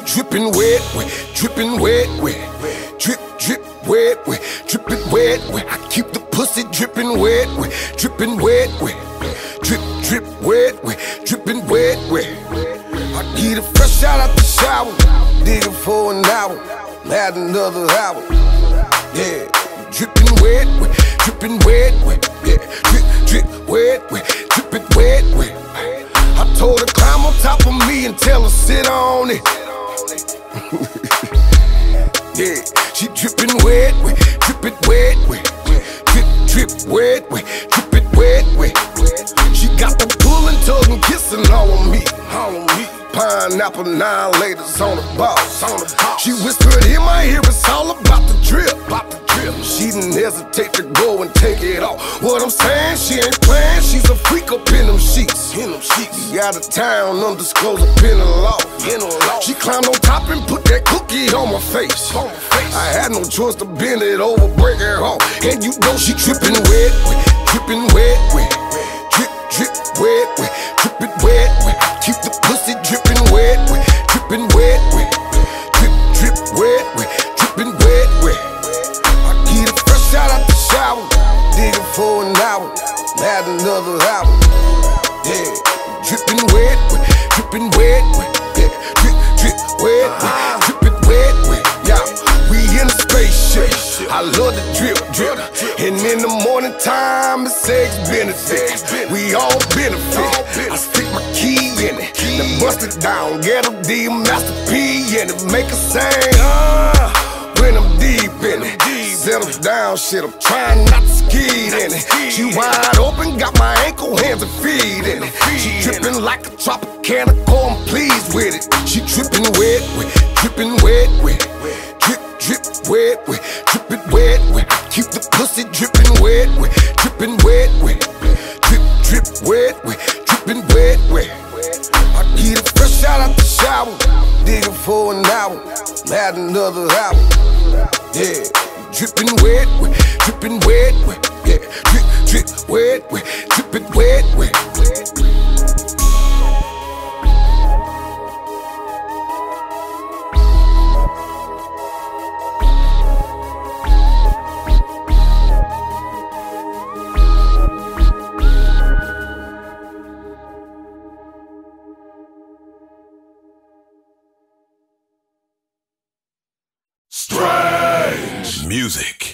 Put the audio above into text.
dripping wet, wet, dripping wet, wet, drip, drip, wet, wet, dripping wet, wet. I keep the pussy dripping wet, wet, dripping wet, wet, drip, drip, wet, wet, dripping wet, wet. I get it fresh out the shower, dig it for an hour, add another hour. Yeah, dripping wet, wet, dripping wet, wet, yeah, drip, drip, wet, wet, dripping wet, wet. I told her climb on top of me and tell her sit on it. Yeah, she dripping wet, wet, dripping wet, wet, drip, drip, wet, wet, dripping wet, wet. She got the pulling, tugging, kissing all on me, all on me. Pineapple 9-laters on the boss, on the boss. She whispered in my ear, it's all about the drip, about the drip. She didn't hesitate to go and take it off. What I'm saying, she ain't playing, she's a freak up in them sheets. In them sheets. She out of town, undisclosed up in the law. She climbed on top and put that cookie on my face. I had no choice to bend it over, break it off. And you know she dripping wet, wet, dripping wet, wet, drip, drip, wet, wet, dripping wet, wet. Keep the pussy dripping wet, wet, dripping wet, wet, drip, drip, wet, wet, dripping wet, wet. I get it fresh out the shower, dig it for an hour, add another hour. Yeah, dripping wet, wet, dripping wet, wet, yeah, drip, drip, wet, wet, dripping wet, wet. Yeah, we in a spaceship. I love the drip, drip, and in the morning time it's eggs benefit. We all benefit. I stick my key in it, then bust it down, get a D, Master P in it, make it sing, when I'm deep in it. Settle down, shit, I'm trying not to skid in it. She wide open, got my ankle, hands and feet in it. She dripping like a Tropicana, I'm pleased with it. She dripping wet, wet, dripping wet, wet, drip, drip, wet, wet, dripping wet, wet. Keep the pussy dripping wet, wet, dripping wet, wet, drip, drip, wet, wet, dripping wet, wet. I get it fresh out the shower, dig it for an hour, add another hour. Yeah, dripping wet, wet, dripping wet, wet, yeah, drip, drip, wet, wet, dripping wet, wet. Strange music.